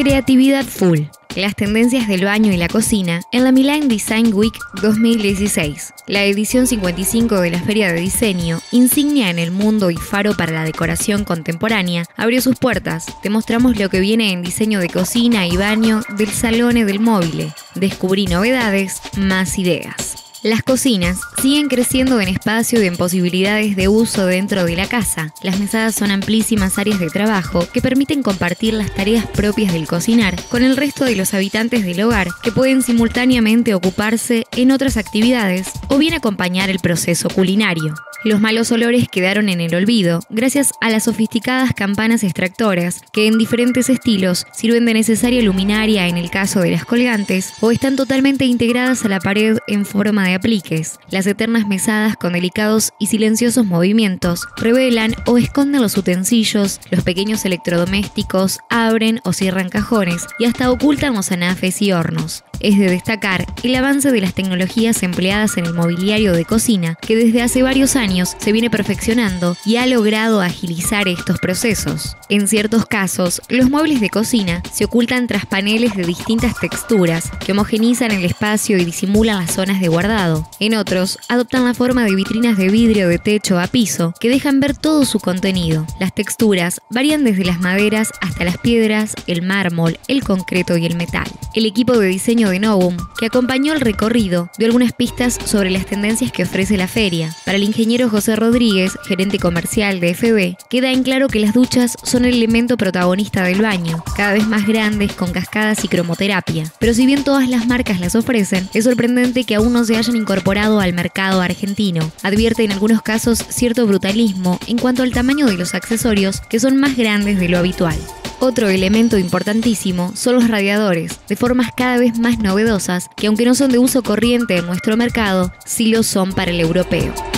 Creatividad full. Las tendencias del baño y la cocina en la Milan Design Week 2016. La edición 55 de la Feria de Diseño, insignia en el mundo y faro para la decoración contemporánea, abrió sus puertas. Te mostramos lo que viene en diseño de cocina y baño del Salone del Mobile. Descubrí novedades, más ideas. Las cocinas siguen creciendo en espacio y en posibilidades de uso dentro de la casa. Las mesadas son amplísimas áreas de trabajo que permiten compartir las tareas propias del cocinar con el resto de los habitantes del hogar, que pueden simultáneamente ocuparse en otras actividades o bien acompañar el proceso culinario. Los malos olores quedaron en el olvido gracias a las sofisticadas campanas extractoras que en diferentes estilos sirven de necesaria luminaria en el caso de las colgantes o están totalmente integradas a la pared en forma de apliques. Las eternas mesadas con delicados y silenciosos movimientos revelan o esconden los utensilios, los pequeños electrodomésticos abren o cierran cajones y hasta ocultan los anafes y hornos. Es de destacar el avance de las tecnologías empleadas en el mobiliario de cocina, que desde hace varios años se viene perfeccionando y ha logrado agilizar estos procesos. En ciertos casos, los muebles de cocina se ocultan tras paneles de distintas texturas que homogenizan el espacio y disimulan las zonas de guardado. En otros, adoptan la forma de vitrinas de vidrio de techo a piso que dejan ver todo su contenido. Las texturas varían desde las maderas hasta las piedras, el mármol, el concreto y el metal. El equipo de diseño de Novum, que acompañó el recorrido, dio algunas pistas sobre las tendencias que ofrece la feria. Para el ingeniero José Rodríguez, gerente comercial de FB, queda en claro que las duchas son el elemento protagonista del baño, cada vez más grandes, con cascadas y cromoterapia. Pero si bien todas las marcas las ofrecen, es sorprendente que aún no se hayan incorporado al mercado argentino. Advierte en algunos casos cierto brutalismo en cuanto al tamaño de los accesorios, que son más grandes de lo habitual. Otro elemento importantísimo son los radiadores, de formas cada vez más novedosas, que aunque no son de uso corriente en nuestro mercado, sí lo son para el europeo.